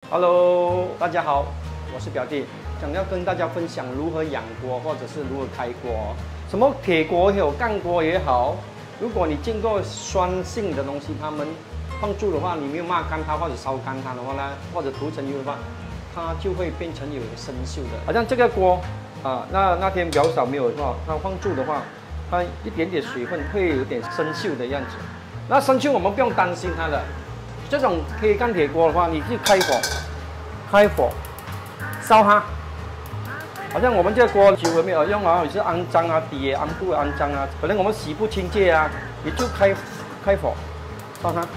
Hello， 大家好，我是表弟，想要跟大家分享如何养锅，或者是如何开锅。什么铁锅也有，干锅也好。如果你经过酸性的东西，它们放住的话，你没有骂干它或者烧干它的话呢，或者涂层油的话，它就会变成有生锈的。好像这个锅啊，那天比较少没有的话，它放住的话，它一点点水分会有点生锈的样子。那生锈我们不用担心它的。这种可以干铁锅的话，你去开火，烧它。好像我们这个锅久了没有用啊，有些肮脏啊，底也不肮脏啊，可能我们洗不清洁啊，你就开火烧它，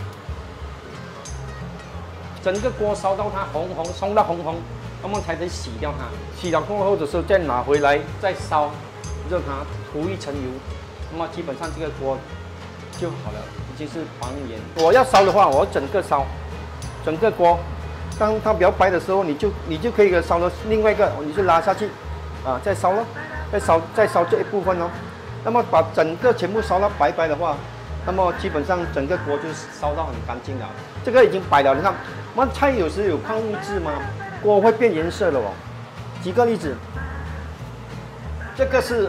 整个锅烧到它烧到红，那么才能洗掉它。洗了过后的时候再拿回来再烧，热它，涂一层油，那么基本上这个锅就好了。已经是还原。我要烧的话，我整个烧，整个锅。当它比较白的时候，你就可以烧了另外一个，你就拉下去，啊，再烧咯，再烧这一部分哦。那么把整个全部烧到白的话，那么基本上整个锅就烧到很干净了。这个已经白了，你看，我们菜有时有矿物质嘛，锅会变颜色的哦。举个例子，这个是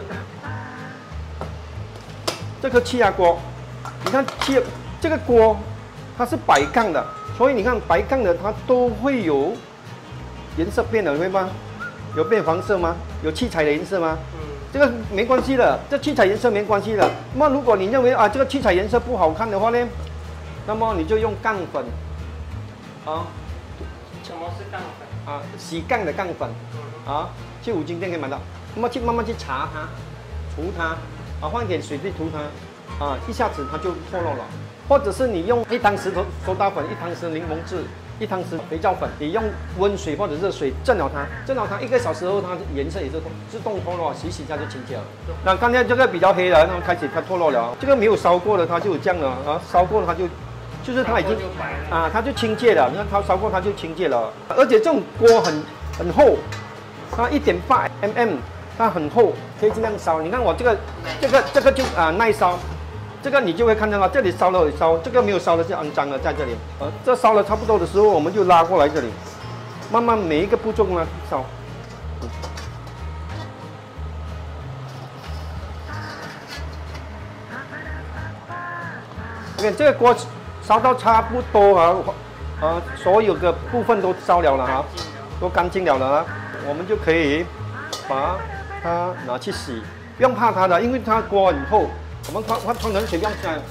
这个气压锅。你看这个锅，它是白杠的，所以你看白杠的它都会有颜色变的，会吗？有变黄色吗？有七彩的颜色吗？这个没关系的，这七彩颜色没关系的。那么如果你认为啊这个七彩颜色不好看的话呢，那么你就用杠粉，啊， 什么是杠粉？ 啊，洗杠的杠粉，啊，去五金店可以买到。那么慢慢去擦它，涂它，啊，放一点水去涂它。啊，一下子它就脱落了，或者是你用1汤匙苏打粉、1汤匙柠檬汁、1汤匙肥皂粉，你用温水或者热水蒸了它1个小时后，它颜色也是自动脱落，洗它就清洁了。那刚才这个比较黑了，那开始它脱落了，这个没有烧过的它就有这样了啊，烧过的它就是它已经啊，它就清洁了。你看它烧过它就清洁了，而且这种锅很厚，它1.8 mm， 它很厚，可以这样烧。你看我这个就耐烧。这个你就会看到了，这里烧了烧，这个没有烧的就肮脏了，在这里。这烧了差不多的时候，我们就拉过来这里，慢慢每一个步骤呢烧。OK， 这个锅烧到差不多啊，所有的部分都烧了了哈，都干净了啊，我们就可以把它拿去洗，不用怕它的，因为它锅很厚。我们冲冷水不用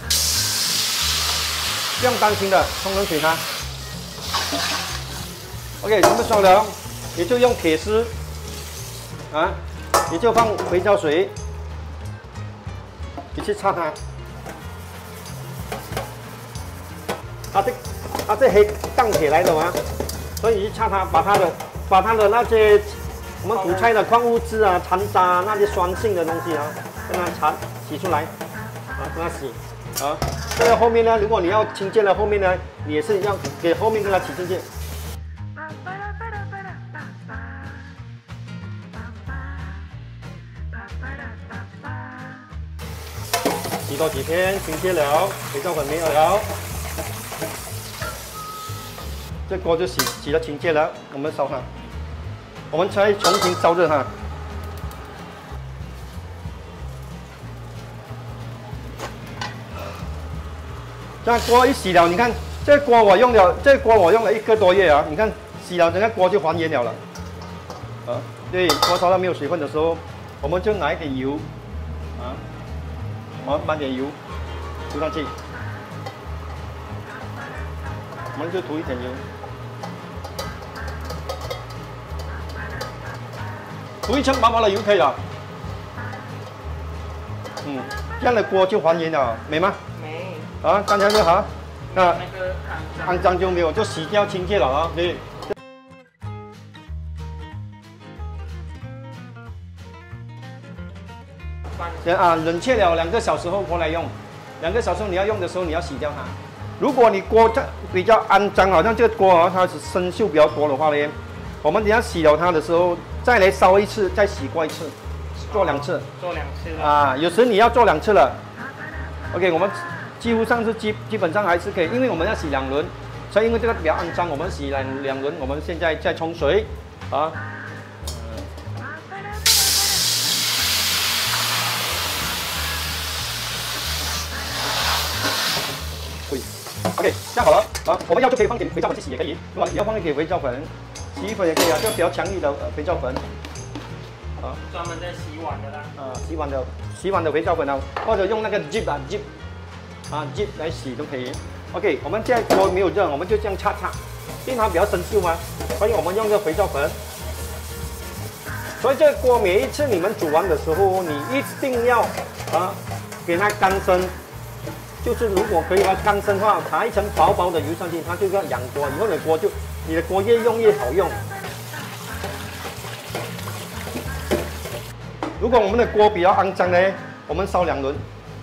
担心的，冲冷水它。OK， 全部烧了，你就用铁丝啊，你就放肥皂水，你去擦它。它这黑钢铁来的嘛，所以你去擦它，把它的那些我们煮菜的矿物质啊、残渣那些酸性的东西啊，跟它洗出来。啊，跟它洗，啊，这个后面呢，如果你要清洁了，后面呢，你也是要给后面跟它洗清洁。洗多几天，清洁了，肥皂粉没有了，这锅就洗了清洁了，我们烧它，我们再重新烧热它。这锅一洗了，你看这锅我用了1个多月啊！你看洗了，整个锅就还原了。啊，对，锅烧到没有水分的时候，我们就拿一点油，啊，满点油涂上去，我们就涂一点油，涂一层薄薄的油可以了。这样的锅就还原了，美吗？啊，刚才就好，那个肮脏就没有，就洗掉清洁了啊。对。冷却了2个小时后过来用，2个小时你要用的时候你要洗掉它。如果你锅比较肮脏，好像这个锅啊它是生锈比较多的话呢，我们等下洗了它的时候再来烧一次，再洗过一次，做2次。 做2次啊，有时你要做2次了。OK， 我们几乎上是基本上还是可以，因为我们要洗2轮， 所以因为这个比较肮脏，我们洗两轮，我们现在再冲水啊。OK， 这样好了啊，我们要就可以放点肥皂粉去洗也可以，如果你要放一点肥皂粉，洗衣粉也可以啊，就比较强力的肥皂粉。啊， 专门在洗碗的啦。 洗碗的肥皂粉啊，或者用那个 Jip 来洗都可以。OK， 我们现在锅没有热，我们就这样擦，因为它比较生锈嘛，所以我们用这个肥皂粉。所以这个锅每一次你们煮完的时候，你一定要给它干身。就是如果可以的话，干身的话，擦一层薄薄的油上去，它就要养锅。以后你的锅越用越好用。如果我们的锅比较肮脏呢，我们烧2轮。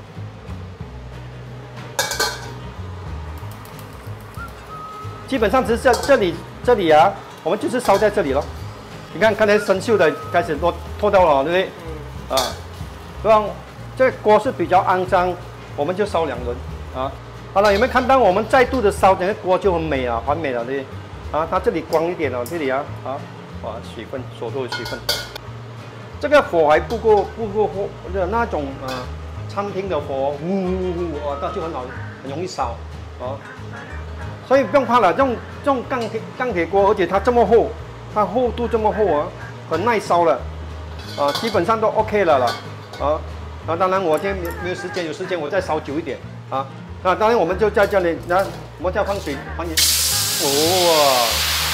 基本上只是这里啊，我们就是烧在这里咯。你看刚才生锈的开始脱掉了，对不对？让这个锅是比较肮脏。我们就烧2轮啊！好了，有没有看到我们再度的烧，整个锅就很美啊，完美了，对不对？啊，它这里光一点哦，这里啊，哇，水分，所有的水分。这个火还不够火的那种餐厅的火，哇，那就很容易烧啊。所以不用怕了，这种钢铁锅，而且它这么厚，它厚度这么厚啊，很耐烧了啊，基本上都 OK 了啊。当然我今天没有时间，有时间我再烧久一点啊。那当然我们就在这里，我们再放水，放进。哇！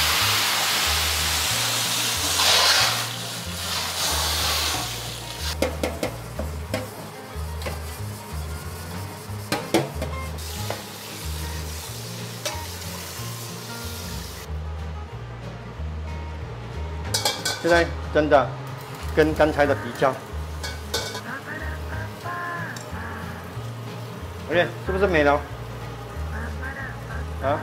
现在真的跟刚才的比较。OK， 是不是美了？啊！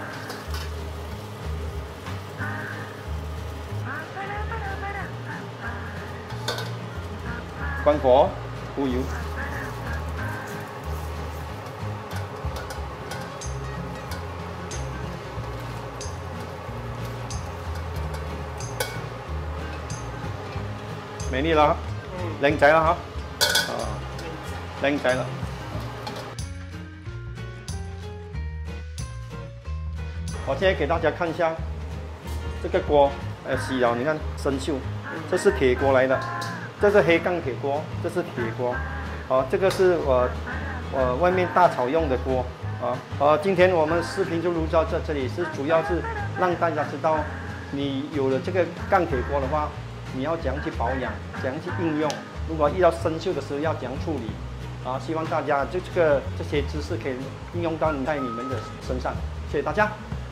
关火，铺油。美麗啦，靚仔啦嚇，靚仔啦。我现在给大家看一下这个锅，洗了，你看生锈，这是铁锅来的，这是黑钢铁锅，这是铁锅，这个是我外面大炒用的锅，今天我们视频就录到这里，是主要是让大家知道，你有了这个钢铁锅的话，你要怎样去保养，怎样去应用，如果遇到生锈的时候要怎样处理，希望大家这些知识可以应用到在你们的身上，谢谢大家。